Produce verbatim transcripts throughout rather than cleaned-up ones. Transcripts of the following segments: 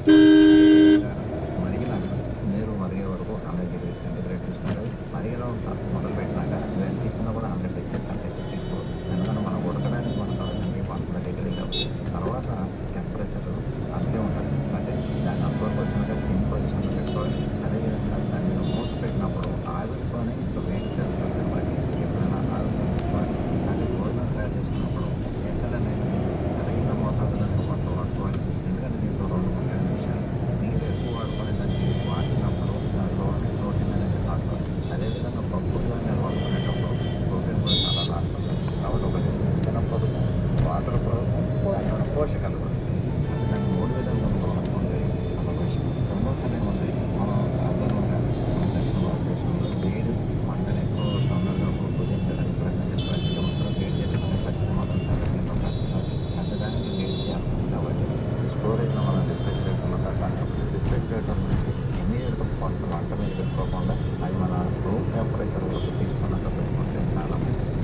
మరిగినాక నీరు మరిగే వరకు హండ్రెడ్ డిగ్రీ సెంటిగ్రేడ్ చూసుకుంటే మరిగడం మొదలు పెట్టినాక దాన్ని తీసుకున్నా కూడా హండ్రెడ్ డిగ్రీ సెంటిగ్రేడ్ తీసుకోవాలి. ఎందుకంటే మనం ఉడకడానికి మనకు కావాల్సింది వంద డిగ్రీలు. తర్వాత టెంపరేచర్ అంతే ఉంటుంది. అంటే దాన్ని అంతవరకు వచ్చినాక సిమ్ పొజిషన్లో పెట్టుకోవాలి. అదేవిధంగా దాన్ని మూత పెట్టినప్పుడు ఆవిరితోనే ఇంకా వెయిట్ చేస్తుంది. మనకి ఎప్పుడైనా ఆవిరి తీసుకోవాలి. అంటే భోజనం తయారు చేసుకున్నప్పుడు ఎక్కడనేది తగిన మోతాదులో కొంచెం వాడుకోవాలి. ఎందుకంటే దీంట్లో రెండు ముఖ్యమైన విషయాలు, నీరు ఎక్కువ వాడుకునే దాన్ని వాడినప్పుడు దాంట్లో ప్రోటీన్ అనేది రాసుకోవాలి. అదేవిధంగా పప్పు ధాన్యాలు వాడుకునేటప్పుడు ప్రోటీన్ కూడా చాలా రాసుకోవాలి. కాబట్టి ఒకటి తినపొదుపు, వాటర్ దాని పోషకాలు కూడా దాన్ని మూడు విధాలుగా ఉంది. ఒక విషయం ప్రమోషన్ ఉంది. మనం సాధారణంగా భారతదేశంలో వేడి మంటలు ఎక్కువ తొందరగా పూజించడానికి ప్రయత్నం చేస్తారు. సంవత్సరం వేడి చేసుకునే పరిస్థితి మాత్రం చాలా అంటే దానికి వేడి చేస్తుంది. కాబట్టి స్టోరేజ్ మనం రిఫ్రిజిరేటర్లో పెట్టాలి. రిఫ్రిజిరేటర్ నుంచి ఇమీడియట్గా కొంత మంట మీద పెట్టుకోకుండా అది మన రూమ్ టెంపరేచర్ వరకు తీసుకున్నాక పెట్టుకుంటే చాలా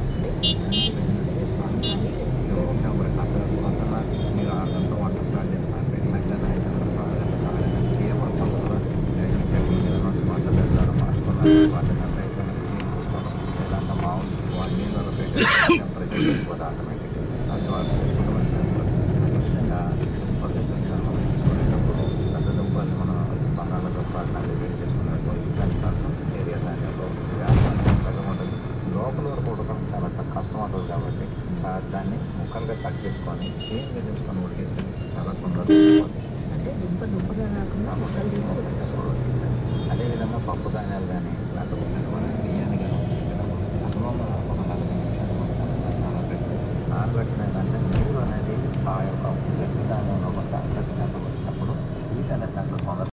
రూమ్ టెంపరేచర్ అక్కడ పొద్దున్న మీరు ఆరు గంటల వంట స్టార్ట్ చేస్తారు. పెట్టినాక ఐదు గంటల ఆరు గంటల ఆరు గంటల ఏమనుకుంటారు వంట పెట్టాలి మార్చుకున్నారు. వంట గంట అయిపోయిన క్లీన్ చేసుకోవడం లేదంటే మామూలు వాళ్ళ నీళ్ళలో పెట్టి టెంపరేచర్ చేసుకోవాలి ఆటోమేటిక్గా. అది వాళ్ళు అదేవిధంగా మనం చూడేటప్పుడు పెద్ద దుంపల్ని మనం బంగాళదుంప అట్లాంటివి వేడి చేసుకున్నట్టు దానికోసం ఏరియా ధాన్యంలో పెద్ద ఉంటుంది. లోపల వరకు ఉడకడం చాలా కష్టం అవుతుంది. కాబట్టి దాన్ని ముక్కలుగా కట్ చేసుకొని క్లీన్గా చేసుకొని ఉడికేస్తే చాలా తొందరగా అంటే దుంప దుంపగా కాకుండా ముక్కలు చేసుకొని ఉడికిస్తాయి. అదేవిధంగా పప్పు ధాన్యాలు కానీ లేకపోతే మనం బియ్యాన్ని కానీ ఉడికేటప్పుడు అసలు ఒక నలభై నిమిషాలు మనం చాలా పెట్టి నానబెట్టిన దాంట్లో నీరు అనేది